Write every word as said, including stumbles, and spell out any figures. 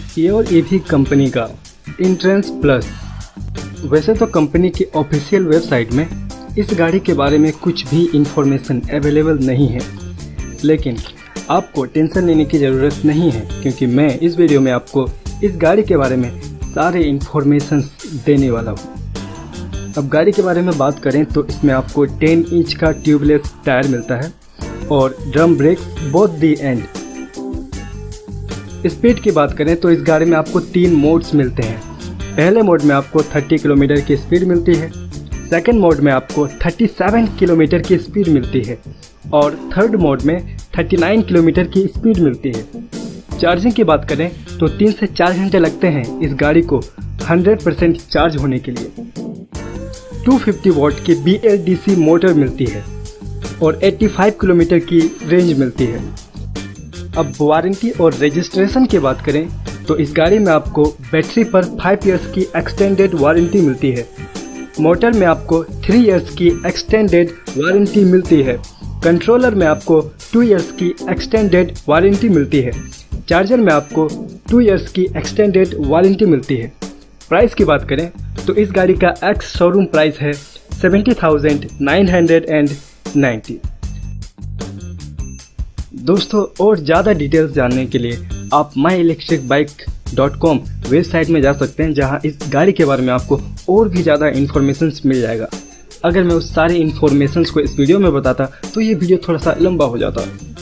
Your EV company का entrance plus. वैसे तो कंपनी की ऑफिशियल वेबसाइट में इस गाड़ी के बारे में कुछ भी इंफॉर्मेशन अवेलेबल नहीं है, लेकिन आपको टेंशन लेने की ज़रूरत नहीं है क्योंकि मैं इस वीडियो में आपको इस गाड़ी के बारे में सारे इंफॉर्मेशन देने वाला हूँ। अब गाड़ी के बारे में बात करें तो इसमें आपको दस इंच का ट्यूबलेस टायर मिलता है और drum brakes both the end. Speed की बात करें तो इस गाड़ी में आपको तीन मोड्स मिलते हैं। पहले मोड में आपको तीस किलोमीटर की स्पीड मिलती है, सेकंड मोड में आपको सैंतीस किलोमीटर की स्पीड मिलती है और थर्ड मोड में उनतालीस किलोमीटर की स्पीड मिलती है। चार्जिंग की बात करें तो तीन से चार घंटे लगते हैं इस गाड़ी को सौ परसेंट चार्ज होने के लिए। दो सौ पचास वॉट की B L D C motor मिलती है और पचासी किलोमीटर की रेंज मिलती है। अब वारंटी और रजिस्ट्रेशन की बात करें तो इस गाड़ी में आपको बैटरी पर फाइव इयर्स की एक्सटेंडेड वारंटी मिलती है, मोटर में आपको थ्री इयर्स की एक्सटेंडेड वारंटी मिलती है, कंट्रोलर में आपको टू इयर्स की एक्सटेंडेड वारंटी मिलती है, चार्जर में आपको टू इयर्स की एक्सटेंडेड वारंटी मिलती है। प्राइस की बात करें तो इस गाड़ी का एक्स शोरूम प्राइस है seventy thousand nine hundred and ninety. दोस्तों और ज़्यादा डिटेल्स जानने के लिए आप my electric bike dot com website में जा सकते हैं, जहां इस गाड़ी के बारे में आपको और भी ज़्यादा इन्फॉर्मेशन मिल जाएगा। अगर मैं उस सारे इन्फॉर्मेशन को इस वीडियो में बताता तो ये वीडियो थोड़ा सा लंबा हो जाता।